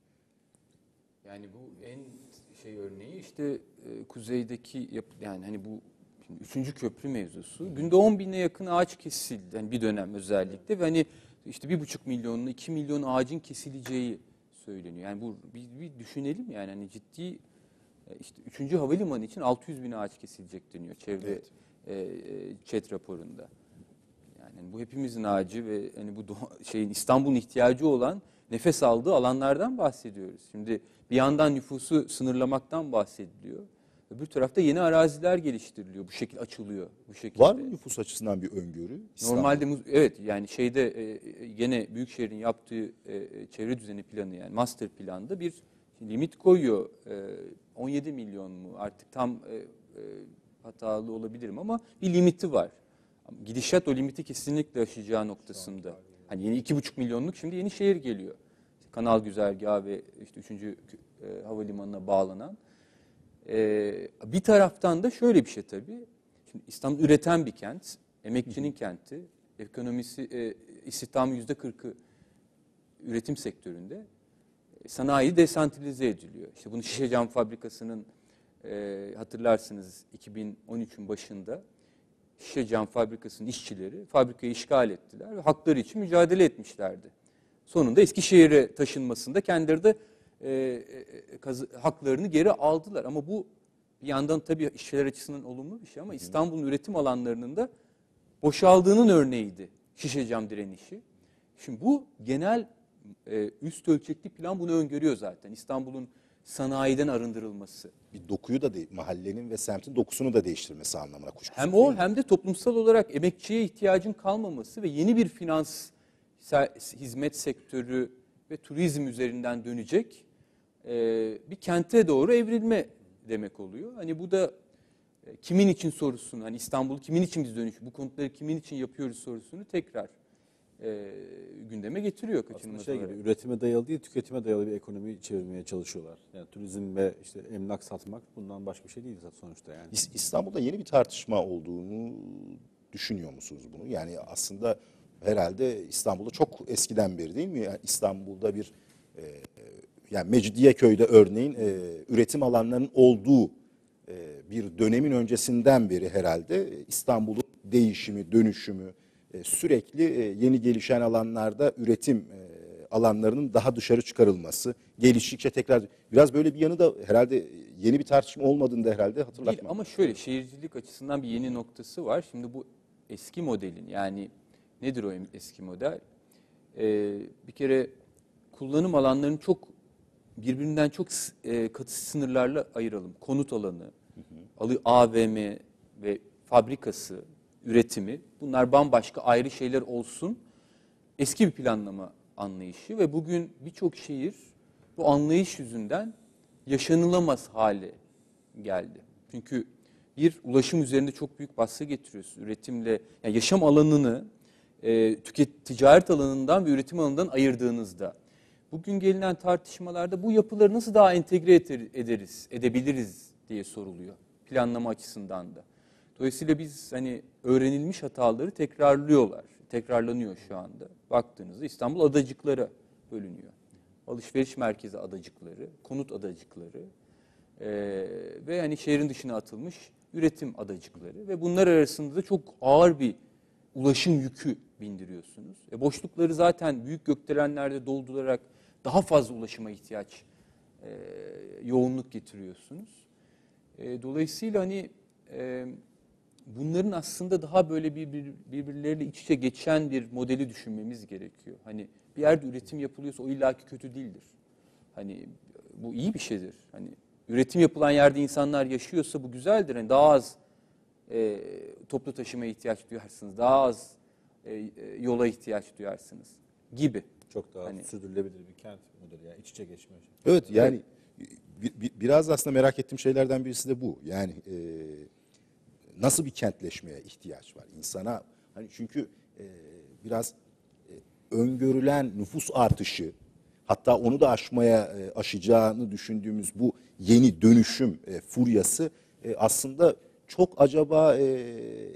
Speaker 3: Yani bu en şey örneği işte e, kuzeydeki yap, yani hani bu şimdi üçüncü köprü mevzusu. Günde on bine yakın ağaç kesildi yani bir dönem özellikle ve hani işte bir buçuk milyonlu iki milyon ağacın kesileceği söyleniyor. Yani bu bir, bir düşünelim yani hani ciddi işte üçüncü havalimanı için altı yüz bin ağaç kesilecek deniyor çevre evet. e, ÇED raporunda. Yani bu hepimizin ağacı ve hani bu doğa, şeyin İstanbul'un ihtiyacı olan nefes aldığı alanlardan bahsediyoruz. Şimdi bir yandan nüfusu sınırlamaktan bahsediliyor. Öbür tarafta yeni araziler geliştiriliyor. Bu şekilde açılıyor bu şekilde.
Speaker 1: Var mı nüfus açısından bir öngörü? İstanbul?
Speaker 3: Normalde evet yani şeyde e, gene Büyükşehir'in yaptığı e, çevre düzeni planı yani master planda bir limit koyuyor. E, on yedi milyon mu artık tam e, e, hatalı olabilirim ama bir limiti var. Gidişat o limiti kesinlikle aşacağı noktasında. Hani yeni iki buçuk milyonluk şimdi yeni şehir geliyor. Kanal güzergahı ve işte üçüncü e, havalimanına bağlanan. E, bir taraftan da şöyle bir şey tabii. Şimdi İstanbul üreten bir kent, emekçinin kenti, ekonomisi, e, istihdamı yüzde kırkı üretim sektöründe. E, sanayi desantralize ediliyor. İşte bunu şişe cam fabrikasının e, hatırlarsınız iki bin on üçün başında şişe cam fabrikasının işçileri fabrikayı işgal ettiler ve hakları için mücadele etmişlerdi. Sonunda Eskişehir'e taşınmasında kendileri de e, e, kaz- haklarını geri aldılar. Ama bu bir yandan tabii işçiler açısından olumlu bir şey ama İstanbul'un üretim alanlarının da boşaldığının örneğiydi şişe cam direnişi. Şimdi bu genel e, üst ölçekli plan bunu öngörüyor zaten. İstanbul'un sanayiden arındırılması.
Speaker 1: Bir dokuyu da de, mahallenin ve semtin dokusunu da değiştirmesi anlamına kuşkusuz.
Speaker 3: Hem o hem de toplumsal olarak emekçiye ihtiyacın kalmaması ve yeni bir finans, hizmet sektörü ve turizm üzerinden dönecek e, bir kente doğru evrilme demek oluyor. Hani bu da e, kimin için sorusunu, hani İstanbul'u kimin için biz dönüş, bu konutları kimin için yapıyoruz sorusunu tekrar e, gündeme getiriyor kaçınılmaz
Speaker 2: Aslında şey
Speaker 3: olarak.
Speaker 2: gibi, üretime dayalı değil, tüketime dayalı bir ekonomi çevirmeye çalışıyorlar. Yani turizm ve işte emlak satmak bundan başka bir şey değil sonuçta yani.
Speaker 1: İs- İstanbul'da yeni bir tartışma olduğunu düşünüyor musunuz bunu? Yani aslında herhalde İstanbul'da çok eskiden beri değil mi? Yani İstanbul'da bir e, yani Mecidiyeköy'de örneğin e, üretim alanlarının olduğu e, bir dönemin öncesinden beri herhalde İstanbul'un değişimi, dönüşümü, e, sürekli e, yeni gelişen alanlarda üretim e, alanlarının daha dışarı çıkarılması, geliştikçe tekrar biraz böyle bir yanı da herhalde yeni bir tartışma olmadığını da herhalde hatırlatmak.
Speaker 3: Değil ama şöyle şehircilik açısından bir yeni noktası var. Şimdi bu eski modelin yani nedir o eski model? Ee, bir kere kullanım alanlarını çok birbirinden çok e, katı sınırlarla ayıralım. Konut alanı, alı A V M ve fabrikası, üretimi bunlar bambaşka ayrı şeyler olsun. Eski bir planlama anlayışı ve bugün birçok şehir bu anlayış yüzünden yaşanılamaz hale geldi. Çünkü bir ulaşım üzerinde çok büyük baskı getiriyorsun. Üretimle yani yaşam alanını e, tüket ticaret alanından ve üretim alanından ayırdığınızda bugün gelinen tartışmalarda bu yapıları nasıl daha entegre ederiz, edebiliriz diye soruluyor planlama açısından da. Dolayısıyla biz hani öğrenilmiş hataları tekrarlıyorlar. Tekrarlanıyor şu anda. Baktığınızda İstanbul adacıklara bölünüyor. Alışveriş merkezi adacıkları, konut adacıkları e, ve hani şehrin dışına atılmış üretim adacıkları ve bunlar arasında da çok ağır bir ulaşım yükü bindiriyorsunuz. E, boşlukları zaten büyük gökdelenlerde doldurarak daha fazla ulaşıma ihtiyaç, e, yoğunluk getiriyorsunuz. E, dolayısıyla hani e, bunların aslında daha böyle bir, bir, birbirleriyle iç içe geçen bir modeli düşünmemiz gerekiyor. Hani bir yerde üretim yapılıyorsa o illaki kötü değildir. Hani bu iyi bir şeydir. Hani üretim yapılan yerde insanlar yaşıyorsa bu güzeldir. Hani daha az e, toplu taşımaya ihtiyaç duyarsınız, daha az e, e, yola ihtiyaç duyarsınız gibi.
Speaker 2: Çok daha
Speaker 3: Hani,
Speaker 2: sürdürülebilir bir kent modeli yani iç içe geçme.
Speaker 1: Evet yani bir, bir, biraz aslında merak ettiğim şeylerden birisi de bu. Yani e, nasıl bir kentleşmeye ihtiyaç var insana? Hani çünkü e, biraz e, öngörülen nüfus artışı, hatta onu da aşmaya e, aşacağını düşündüğümüz bu yeni dönüşüm e, furyası e, aslında çok acaba e,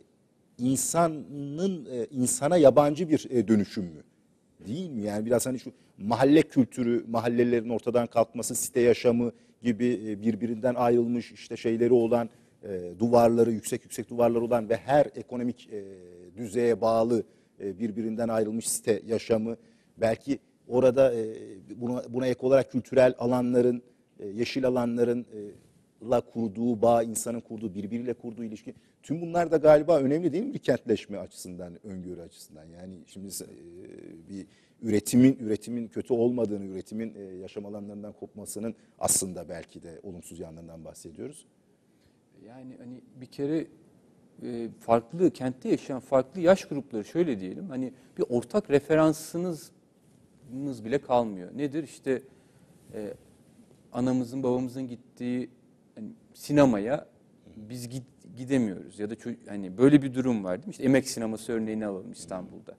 Speaker 1: insanın e, insana yabancı bir e, dönüşüm mü? Değil mi? Yani biraz hani şu mahalle kültürü, mahallelerin ortadan kalkması, site yaşamı gibi e, birbirinden ayrılmış işte şeyleri olan, e, duvarları, yüksek yüksek duvarlar olan ve her ekonomik e, düzeye bağlı e, birbirinden ayrılmış site yaşamı. Belki orada e, buna, buna ek olarak kültürel alanların, e, yeşil alanların e, la kurduğu bağ, insanın kurduğu, birbiriyle kurduğu ilişki. Tüm bunlar da galiba önemli değil mi bir kentleşme açısından, öngörü açısından? Yani şimdi e, bir üretimin üretimin kötü olmadığını, üretimin e, yaşam alanlarından kopmasının aslında belki de olumsuz yanlarından bahsediyoruz.
Speaker 3: Yani hani bir kere e, farklı kentte yaşayan farklı yaş grupları şöyle diyelim hani bir ortak referansınız bile kalmıyor. Nedir? İşte e, anamızın babamızın gittiği hani, sinemaya biz git, gidemiyoruz ya da hani böyle bir durum var değil mi? İşte Emek Sineması örneğini alalım İstanbul'da.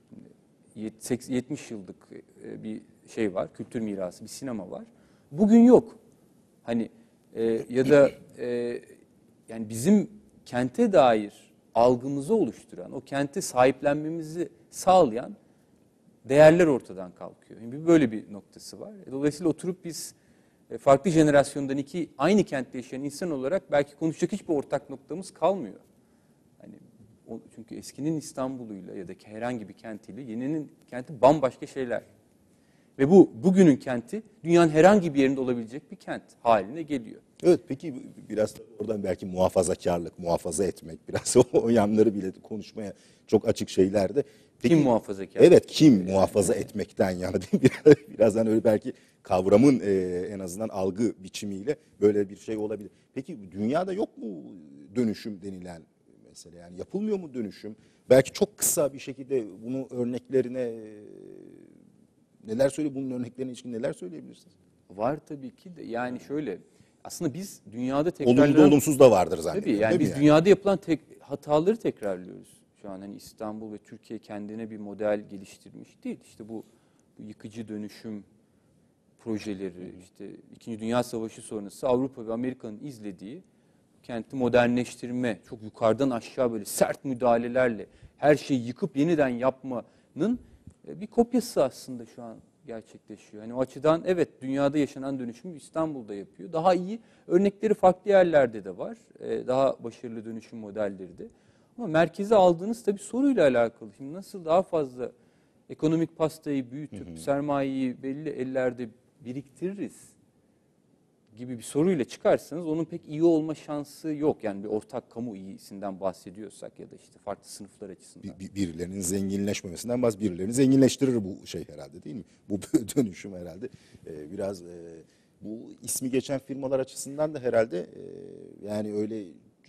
Speaker 3: yetmiş yıllık bir şey var, kültür mirası bir sinema var. Bugün yok. Hani e, ya da e, yani bizim kente dair algımızı oluşturan, o kente sahiplenmemizi sağlayan değerler ortadan kalkıyor. Yani böyle bir noktası var. Dolayısıyla oturup biz farklı jenerasyondan iki aynı kentte yaşayan insan olarak belki konuşacak hiçbir ortak noktamız kalmıyor. Hani o, çünkü eskinin İstanbul'uyla ya da herhangi bir kentiyle yeninin kenti bambaşka şeyler. Ve bu bugünün kenti dünyanın herhangi bir yerinde olabilecek bir kent haline geliyor.
Speaker 1: Evet, peki biraz da oradan belki muhafazakarlık, muhafaza etmek, biraz o, o yanları bile konuşmaya çok açık şeylerde. Peki,
Speaker 3: Kim muhafazakar?
Speaker 1: Evet, kim muhafaza etmekten yana değil mi? Biraz, birazdan öyle belki kavramın e, en azından algı biçimiyle böyle bir şey olabilir. Peki dünyada yok mu dönüşüm denilen mesele? Yani yapılmıyor mu dönüşüm? Belki çok kısa bir şekilde bunu örneklerine e, neler söyle bunun örneklerine ilişkin neler söyleyebilirsiniz?
Speaker 3: Var tabii ki de. Yani şöyle, aslında biz dünyada
Speaker 1: Olumlu da
Speaker 3: tekrarlanan...
Speaker 1: olumsuz da vardır zannediyorum.
Speaker 3: Tabii yani
Speaker 1: değil mi
Speaker 3: biz
Speaker 1: yani?
Speaker 3: dünyada yapılan tek, hataları tekrarlıyoruz. Şu an hani İstanbul ve Türkiye kendine bir model geliştirmiş değil. İşte bu, bu yıkıcı dönüşüm projeleri, işte İkinci Dünya Savaşı sonrası Avrupa ve Amerika'nın izlediği kenti modernleştirme, çok yukarıdan aşağı böyle sert müdahalelerle her şeyi yıkıp yeniden yapmanın bir kopyası aslında şu an gerçekleşiyor. Hani o açıdan evet, dünyada yaşanan dönüşümü İstanbul'da yapıyor. Daha iyi örnekleri farklı yerlerde de var. Daha başarılı dönüşüm modelleri de. Ama merkeze aldığınız tabii soruyla alakalı. Şimdi nasıl daha fazla ekonomik pastayı büyütüp hı hı. sermayeyi belli ellerde biriktiririz gibi bir soruyla çıkarsanız onun pek iyi olma şansı yok. Yani bir ortak kamu iyisinden bahsediyorsak ya da işte farklı sınıflar açısından.
Speaker 1: Bir, birilerinin zenginleşmemesinden bahsediyor. Birilerini zenginleştirir bu şey herhalde değil mi? Bu dönüşüm herhalde. Ee, biraz e, bu ismi geçen firmalar açısından da herhalde e, yani öyle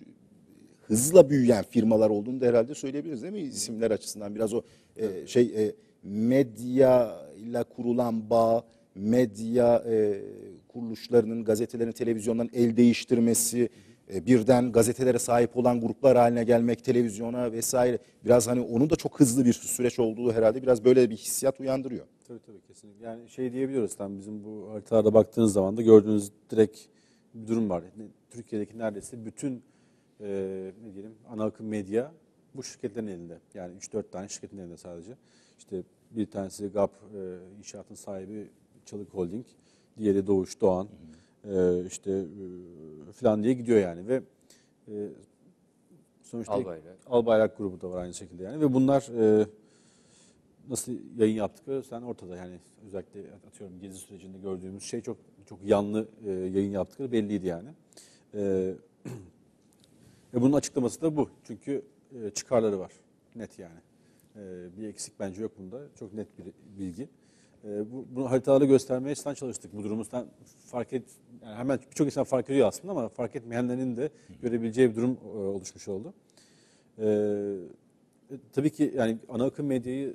Speaker 1: hızla büyüyen firmalar olduğunu da herhalde söyleyebiliriz değil mi? İsimler açısından biraz o e, şey e, medya ile kurulan bağ, medya e, kuruluşlarının, gazetelerin, televizyonların el değiştirmesi, e, birden gazetelere sahip olan gruplar haline gelmek, televizyona vesaire. Biraz hani onun da çok hızlı bir süreç olduğu herhalde biraz böyle bir hissiyat uyandırıyor.
Speaker 2: Tabii tabii kesinlikle. Yani şey diyebiliyoruz tam bizim bu haritalarda baktığınız zaman da gördüğünüz direkt bir durum var. Türkiye'deki neredeyse bütün e, ne diyelim ana akım medya bu şirketlerin elinde. Yani üç dört tane şirketin elinde sadece. İşte bir tanesi G A P e, inşaatın sahibi Çalık Holding, diğeri Doğuş Doğan, e, işte e, falan diye gidiyor yani ve e, sonuçta
Speaker 3: Albayrak.
Speaker 2: Albayrak grubu da var aynı şekilde yani ve bunlar e, nasıl yayın yaptıkları sen ortada yani özellikle atıyorum gezi sürecinde gördüğümüz şey çok çok yanlı e, yayın yaptıkları belliydi yani. E, ve bunun açıklaması da bu çünkü e, çıkarları var net yani. E, bir eksik bence yok bunda çok net bir bilgi. Bu, bunu haritaları göstermeye sen çalıştık. Bu durumu sen fark et, yani hemen birçok insan fark ediyor aslında ama fark etmeyenlerin de görebileceği bir durum e, oluşmuş oldu. Ee, tabii ki yani ana akım medyayı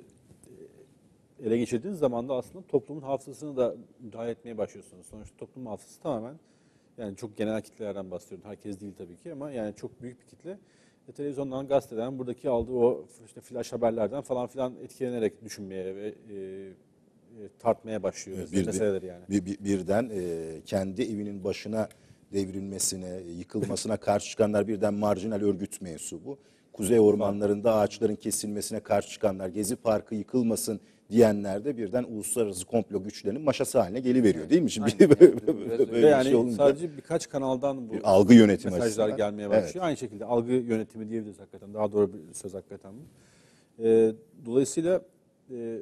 Speaker 2: ele geçirdiğiniz zaman da aslında toplumun hafızasını da müdahale etmeye başlıyorsunuz. Sonuçta toplumun hafızası tamamen yani çok genel kitlelerden bahsediyorum. Herkes değil tabii ki ama yani çok büyük bir kitle. E, televizyondan, gazeteden, buradaki aldığı o işte flash haberlerden falan filan etkilenerek düşünmeye ve e, tartmaya başlıyor
Speaker 1: evet, bir,
Speaker 2: meseleleri yani.
Speaker 1: Bir, bir, birden e, kendi evinin başına devrilmesine, yıkılmasına karşı çıkanlar birden marjinal örgüt mensubu. Kuzey ormanlarında ağaçların kesilmesine karşı çıkanlar, Gezi Parkı yıkılmasın diyenler de birden uluslararası komplo güçlerinin maşası haline geliveriyor değil mi? Şimdi
Speaker 3: Aynen,
Speaker 1: böyle,
Speaker 3: evet,
Speaker 1: böyle
Speaker 2: Ve
Speaker 1: bir
Speaker 2: yani
Speaker 1: şey olunca
Speaker 2: sadece birkaç kanaldan bu
Speaker 1: bir algı yönetimi
Speaker 2: mesajlar
Speaker 1: açısından.
Speaker 2: gelmeye başlıyor.
Speaker 1: Evet.
Speaker 2: Aynı şekilde algı yönetimi diyebiliriz hakikaten. Daha doğru bir söz hakikaten bu. E, dolayısıyla e,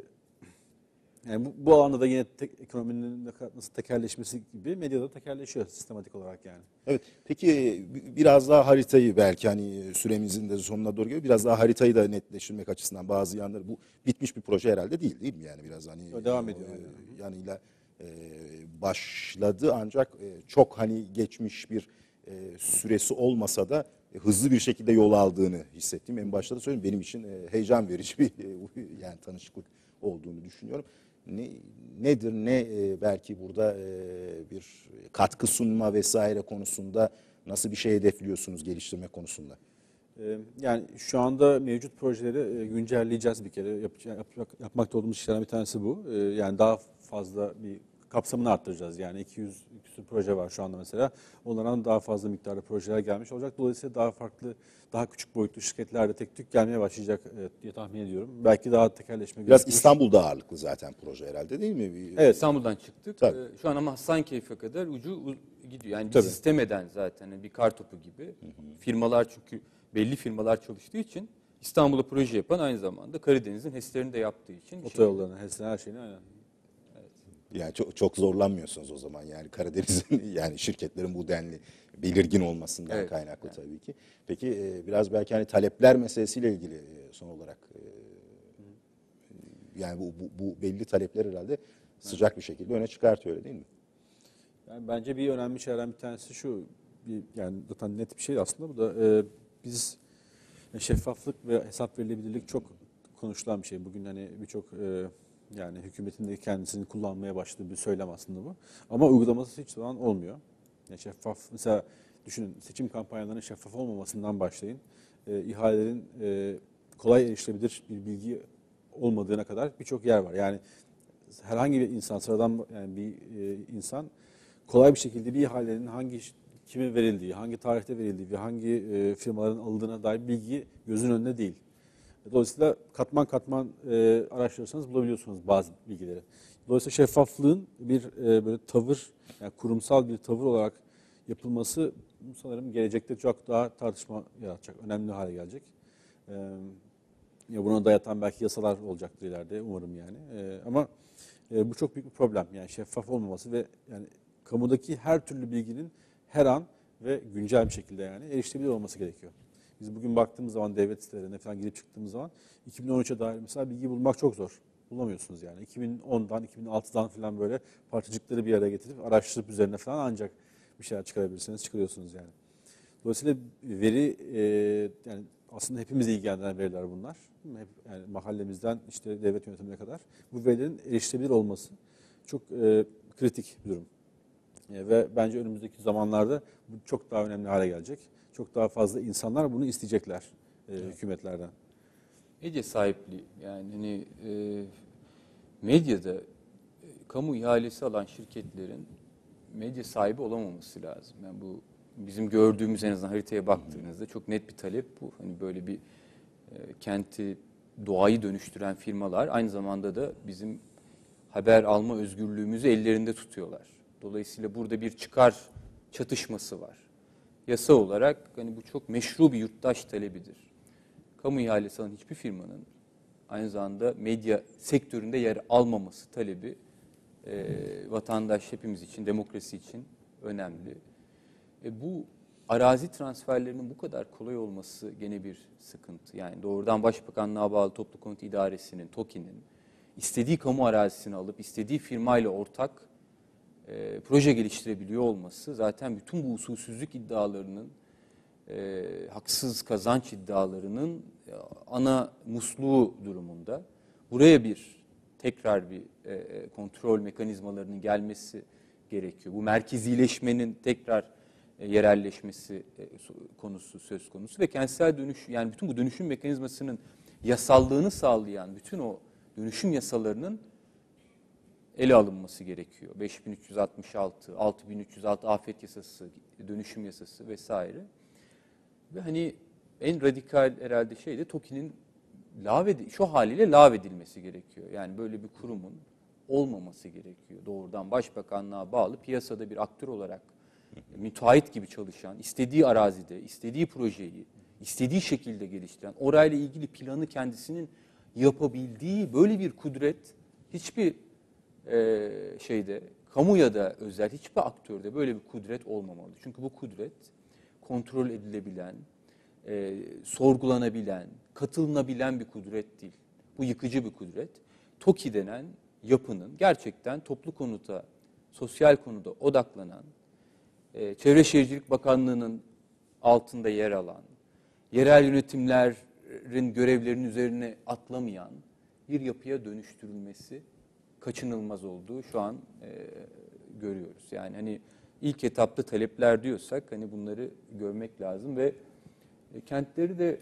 Speaker 2: yani bu, bu alanda da yine tek, ekonominin nasıl tekerleşmesi gibi medyada tekerleşiyor sistematik olarak yani.
Speaker 1: Evet. Peki biraz daha haritayı belki hani süremizin de sonuna doğru geliyor. Biraz daha haritayı da netleştirmek açısından bazı yanları bu bitmiş bir proje herhalde değil değil mi? Yani biraz hani
Speaker 2: o devam ediyor.
Speaker 1: E, yanıyla e, başladı ancak e, çok hani geçmiş bir e, süresi olmasa da e, hızlı bir şekilde yol aldığını hissettim. En başta da söyleyeyim benim için e, heyecan verici bir e, yani tanışıklık olduğunu düşünüyorum. Ne, nedir ne e, belki burada e, bir katkı sunma vesaire konusunda nasıl bir şey hedefliyorsunuz geliştirme konusunda?
Speaker 2: Ee, yani şu anda mevcut projeleri e, güncelleyeceğiz bir kere. Yap, yap, yapmakta olduğumuz işlerden bir tanesi bu. Ee, yani daha fazla bir kapsamını arttıracağız. Yani iki yüz küsur proje var şu anda mesela. Onlardan daha fazla miktarda projeler gelmiş olacak. Dolayısıyla daha farklı, daha küçük boyutlu şirketler de tek tük gelmeye başlayacak e, diye tahmin ediyorum. Belki daha tekelleşme.
Speaker 1: Biraz İstanbul'da ağırlıklı zaten proje herhalde değil mi?
Speaker 3: Evet, İstanbul'dan çıktık.
Speaker 1: Tabii.
Speaker 3: Ee, şu an ama Hasankeyf'e kadar ucu gidiyor. Yani
Speaker 2: Tabii.
Speaker 3: biz istemeden zaten bir kar topu gibi. Hı hı. Firmalar çünkü belli firmalar çalıştığı için İstanbul'a proje yapan aynı zamanda Karadeniz'in HES'lerini de yaptığı için.
Speaker 2: Otoyollarını, HES'lerini, her şeyini aynen.
Speaker 1: Yani çok, çok zorlanmıyorsunuz o zaman. Yani Karadeniz'in yani şirketlerin bu denli belirgin olmasından
Speaker 3: Evet,
Speaker 1: kaynaklı
Speaker 3: evet.
Speaker 1: tabii ki. Peki e, biraz belki hani talepler meselesiyle ilgili e, son olarak e, yani bu, bu, bu belli talepler herhalde sıcak bir şekilde öne çıkartıyor, öyle değil mi?
Speaker 2: Yani bence bir önemli şeylerden bir tanesi şu, bir, yani zaten net bir şey aslında bu da e, biz şeffaflık ve hesap verilebilirlik çok konuşulan bir şey. Bugün hani birçok e, yani hükümetin de kendisini kullanmaya başladığı bir söylem aslında bu. Ama uygulaması hiç zaman olmuyor. Yani şeffaf, mesela düşünün seçim kampanyalarının şeffaf olmamasından başlayın. E, ihalelerin e, kolay erişilebilir bir bilgi olmadığına kadar birçok yer var. Yani herhangi bir insan, sıradan yani bir e, insan kolay bir şekilde bir ihalenin hangi kime verildiği, hangi tarihte verildiği ve hangi e, firmaların alındığına dair bilgi gözün önünde değil. Dolayısıyla katman katman e, araştırırsanız bulabiliyorsunuz bazı bilgileri. Dolayısıyla şeffaflığın bir e, böyle tavır, yani kurumsal bir tavır olarak yapılması sanırım gelecekte çok daha tartışma yaratacak, önemli hale gelecek. E, ya buna dayatan belki yasalar olacaktır ileride umarım yani. E, ama e, bu çok büyük bir problem. Yani şeffaf olmaması ve yani kamudaki her türlü bilginin her an ve güncel bir şekilde yani erişilebilir olması gerekiyor. Biz bugün baktığımız zaman devlet sitelerine falan girip çıktığımız zaman iki bin on üçe dair mesela bilgi bulmak çok zor. Bulamıyorsunuz yani. iki bin ondan, iki bin altıdan falan böyle parçacıkları bir araya getirip araştırıp üzerine falan ancak bir şeyler çıkarabilirsiniz, çıkarıyorsunuz yani. Dolayısıyla veri e, yani aslında hepimizi ilgilendiren veriler bunlar. Hep, yani mahallemizden işte devlet yönetimine kadar bu verilerin erişilebilir olması çok e, kritik bir durum. E, ve bence önümüzdeki zamanlarda bu çok daha önemli hale gelecek. Çok daha fazla insanlar bunu isteyecekler e, evet. hükümetlerden.
Speaker 3: Medya sahipliği, yani hani e, medyada e, kamu ihalesi alan şirketlerin medya sahibi olamaması lazım. Yani bu bizim gördüğümüz, en azından haritaya baktığınızda çok net bir talep bu. Hani böyle bir e, kenti, doğayı dönüştüren firmalar aynı zamanda da bizim haber alma özgürlüğümüzü ellerinde tutuyorlar. Dolayısıyla burada bir çıkar çatışması var. Yasa olarak hani bu çok meşru bir yurttaş talebidir. Kamu ihalesi alan hiçbir firmanın aynı zamanda medya sektöründe yer almaması talebi e, vatandaş hepimiz için, demokrasi için önemli. E, bu arazi transferlerinin bu kadar kolay olması gene bir sıkıntı. Yani doğrudan Başbakanlığa bağlı Toplu Konut İdaresi'nin, TOKİ'nin istediği kamu arazisini alıp istediği firmayla ortak e, proje geliştirebiliyor olması zaten bütün bu usulsüzlük iddialarının, e, haksız kazanç iddialarının e, ana musluğu durumunda. Buraya bir tekrar bir e, kontrol mekanizmalarının gelmesi gerekiyor. Bu merkezileşmenin tekrar e, yerelleşmesi e, konusu söz konusu ve kentsel dönüş, yani bütün bu dönüşüm mekanizmasının yasallığını sağlayan bütün o dönüşüm yasalarının ele alınması gerekiyor. beş bin üç yüz altmış altı, altı bin üç yüz altı afet yasası, dönüşüm yasası vesaire. Ve hani en radikal herhalde şey de TOKİ'nin lağvedi, şu haliyle lağvedilmesi gerekiyor. Yani böyle bir kurumun olmaması gerekiyor. Doğrudan Başbakanlığa bağlı piyasada bir aktör olarak müteahhit gibi çalışan, istediği arazide, istediği projeyi, istediği şekilde geliştiren, orayla ilgili planı kendisinin yapabildiği böyle bir kudret hiçbir e, şeyde, kamu ya da özel hiçbir aktörde böyle bir kudret olmamalı. Çünkü bu kudret kontrol edilebilen, e, sorgulanabilen, katılınabilen bir kudret değil. Bu yıkıcı bir kudret. TOKİ denen yapının gerçekten toplu konuta, sosyal konuda odaklanan, e, Çevre Şehircilik Bakanlığı'nın altında yer alan, yerel yönetimlerin görevlerinin üzerine atlamayan bir yapıya dönüştürülmesi kaçınılmaz olduğu şu an e, görüyoruz. Yani hani ilk etapta talepler diyorsak hani bunları görmek lazım ve e, kentleri de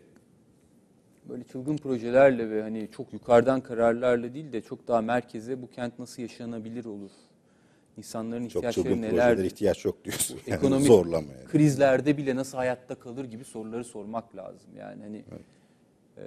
Speaker 3: böyle çılgın projelerle ve hani çok yukarıdan kararlarla değil de çok daha merkeze bu kent nasıl yaşanabilir olur? İnsanların
Speaker 1: Çok
Speaker 3: ihtiyaçları
Speaker 1: çılgın
Speaker 3: nelerdir?
Speaker 1: projelere ihtiyaç yok diyorsun. Yani
Speaker 3: Ekonomik
Speaker 1: zorlama yani.
Speaker 3: krizlerde bile nasıl hayatta kalır gibi soruları sormak lazım. Yani hani
Speaker 1: Evet.
Speaker 3: e,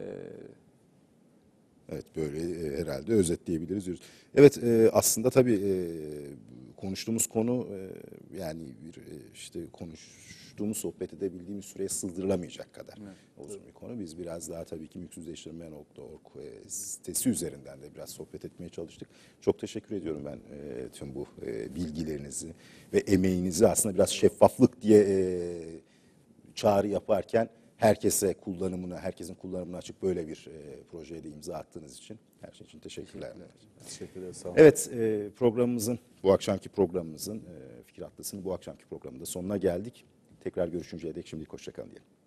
Speaker 1: Evet, böyle e, herhalde özetleyebiliriz diyoruz. Evet, e, aslında tabii e, konuştuğumuz konu e, yani bir e, işte konuştuğumuz, sohbet edebildiğimiz süreye sığdırılamayacak kadar uzun bir konu. Biz biraz daha tabii ki mülksüzleştirme nokta org e, sitesi üzerinden de biraz sohbet etmeye çalıştık. Çok teşekkür ediyorum ben e, tüm bu e, bilgilerinizi ve emeğinizi aslında biraz şeffaflık diye e, çağrı yaparken herkese kullanımını, herkesin kullanımına açık böyle bir e, projeye de imza attığınız için her şey için teşekkürler.
Speaker 2: Teşekkür ederiz. Sağ olun.
Speaker 1: Evet, e, programımızın, bu akşamki programımızın, e, Fikir Atlası'nın bu akşamki programında sonuna geldik. Tekrar görüşünceye dek şimdilik hoşça kalın diyelim.